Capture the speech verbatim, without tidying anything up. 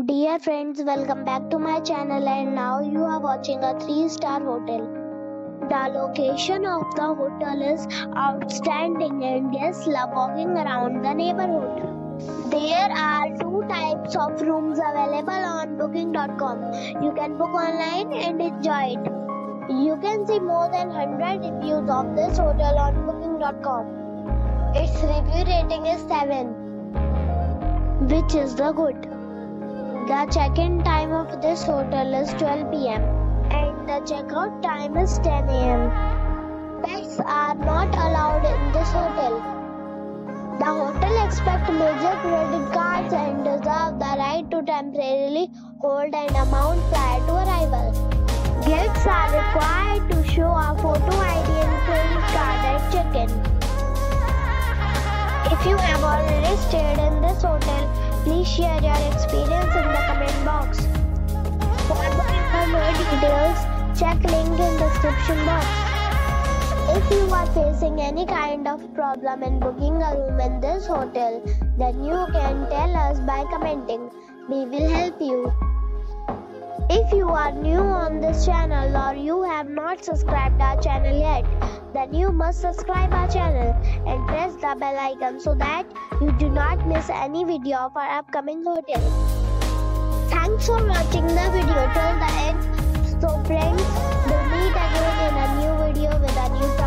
Dear friends, welcome back to my channel, and now you are watching a three star hotel. The location of the hotel is outstanding and guests love walking around the neighborhood. There are two types of rooms available on booking dot com. You can book online and enjoy it. You can see more than one hundred reviews of this hotel on booking dot com. Its review rating is seven, which is the good. The check-in time of this hotel is twelve p m and the check-out time is ten a m Pets are not allowed in this hotel. The hotel accepts major credit cards and reserves the right to temporarily hold an amount prior to arrival. Guests are required to show a photo I D and credit card at check-in. If you have already stayed in this hotel, please share your experience in the comment box. For more details, check link in description box. If you are facing any kind of problem in booking a room in this hotel, then you can tell us by commenting. We will help you. If you are new on this channel or you have not subscribed our channel yet, then you must subscribe our channel and press the bell icon so that you do not miss any video of our upcoming hotel. Thanks for watching the video till the end. So friends, we'll meet again in a new video with a new